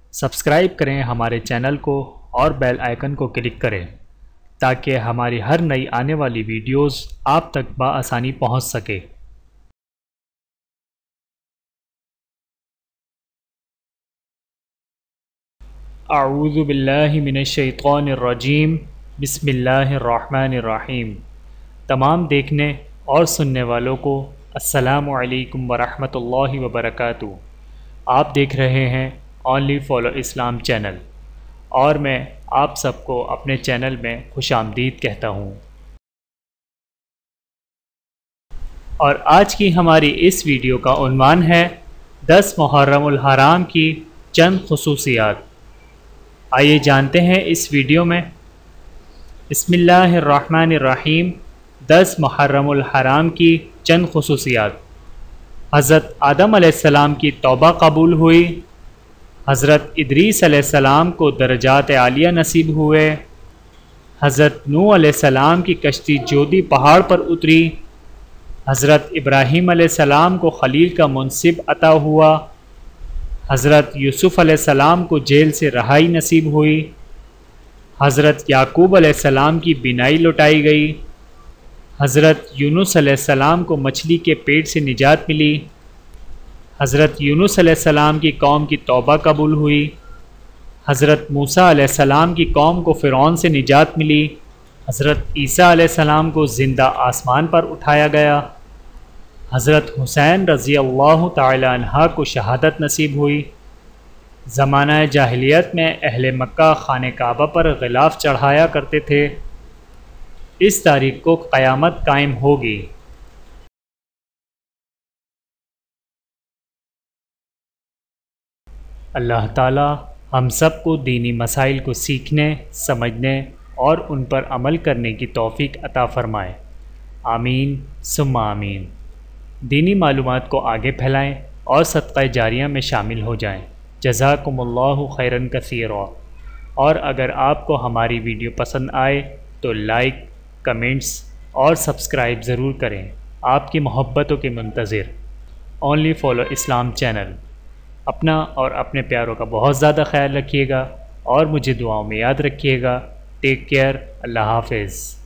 Subscribe کریں ہمارے channel کو اور بیل آئیکن کو کلک کریں تاکہ ہماری ہر نئی آنے والی ویڈیوز آپ تک بآسانی پہنچ سکے۔ اعوذ باللہ من الشیطان الرجیم، بسم اللہ الرحمن الرحیم۔ تمام دیکھنے اور سننے والوں کو السلام علیکم ورحمۃ اللہ وبرکاتہ۔ آپ دیکھ رہے ہیں اونلی فالو اسلام چینل، اور میں آپ سب کو اپنے چینل میں خوش آمدید کہتا ہوں۔ اور آج کی ہماری اس ویڈیو کا عنوان ہے 10 محرم الحرام کی چند خصوصیات۔ آئیے جانتے ہیں اس ویڈیو میں۔ بسم اللہ الرحمن الرحیم۔ 10 محرم الحرام کی چند خصوصیات۔ حضرت آدم علیہ السلام کی توبہ قبول ہوئی، حضرت ادریس علیہ السلام کو درجات عالیہ نصیب ہوئے، حضرت نوح علیہ السلام کی کشتی جودی پہاڑ پر اتری، حضرت ابراہیم علیہ السلام کو خلیل کا منصب عطا ہوا، حضرت یوسف علیہ السلام کو جیل سے رہائی نصیب ہوئی، حضرت یعقوب علیہ السلام کی بینائی لوٹائی گئی، حضرت یونس علیہ السلام کو مچھلی کے پیٹ سے نجات ملی، حضرت یونس علیہ السلام کی قوم کی توبہ قبول ہوئی، حضرت موسیٰ علیہ السلام کی قوم کو فرعون سے نجات ملی، حضرت عیسیٰ علیہ السلام کو زندہ آسمان پر اٹھایا گیا، حضرت حسین رضی اللہ تعالی عنہ کو شہادت نصیب ہوئی۔ زمانہ جاہلیت میں اہل مکہ خانہ کعبہ پر غلاف چڑھایا کرتے تھے، اس تاریخ کو قیامت قائم ہوگی۔ اللہ تعالی ہم سب کو دینی مسائل کو سیکھنے، سمجھنے اور ان پر عمل کرنے کی توفیق عطا فرمائے، آمین ثم آمین۔ دینی معلومات کو آگے پھیلائیں اور صدقہ جاریہ میں شامل ہو جائیں۔ جزاکم اللہ خیرا کثیرا۔ اور اگر آپ کو ہماری ویڈیو پسند آئے تو لائک، کمنٹس اور سبسکرائب ضرور کریں۔ آپ کی محبتوں کے منتظر اونلی فالو اسلام چینل۔ اپنا اور اپنے پیاروں کا بہت زیادہ خیال رکھیے گا اور مجھے دعاؤں میں یاد رکھیے گا۔ Take care. اللہ حافظ۔